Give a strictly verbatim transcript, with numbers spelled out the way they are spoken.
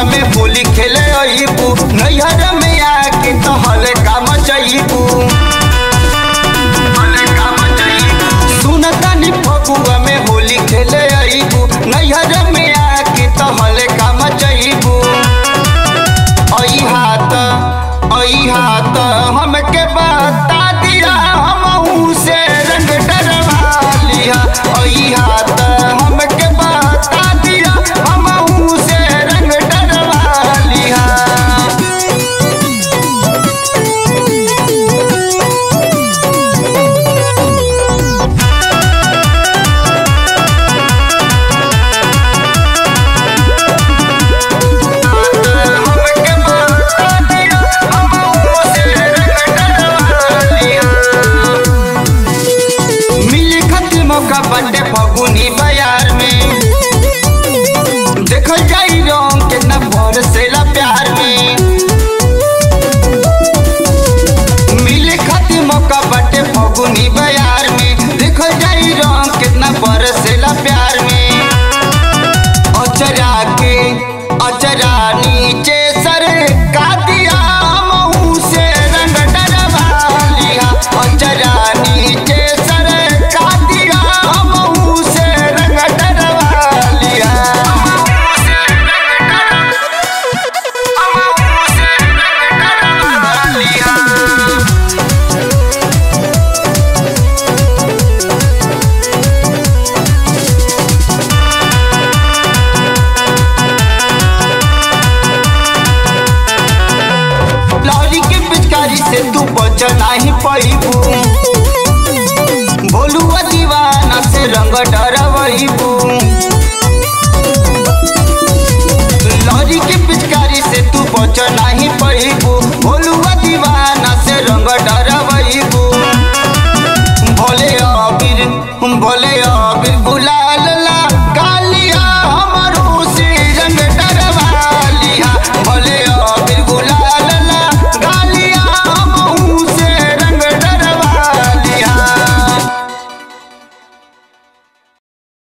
में होली खेले अइबू, नैहर में आके तो हले काम चइबू। सुनतानी फगुआ में होली खेले अइबू, नैहर में आके तो हले काम चइबू। अई हाथ अई हाथ हमके बता दिया, हमहू से रंग डरवा लिया। अई हाथ हमके बता दिया, हमहू से रंग डरवा लिया। बड़े फगुनी बयार में देखल जाई रंग कितना बरसेला प्यार में। मिले खातिर मौका बड़े फगुनी बयार में, देखल जाई रंग कितना बरसेला प्यार में। अचरा के अचरा नीचे सर का दिया, हमहू से रंग डरवा लिया। अचरा नीचे सर का दिया, हमहू से रंग डरवा लिया। हमहू से रंग डरवा लिया। लौरी के पिचकारी से तू बच नहीं पैबू, भोलुआ दीवाना से रंग डरवैबू। लौरी के पिचकारी से तू बच नहीं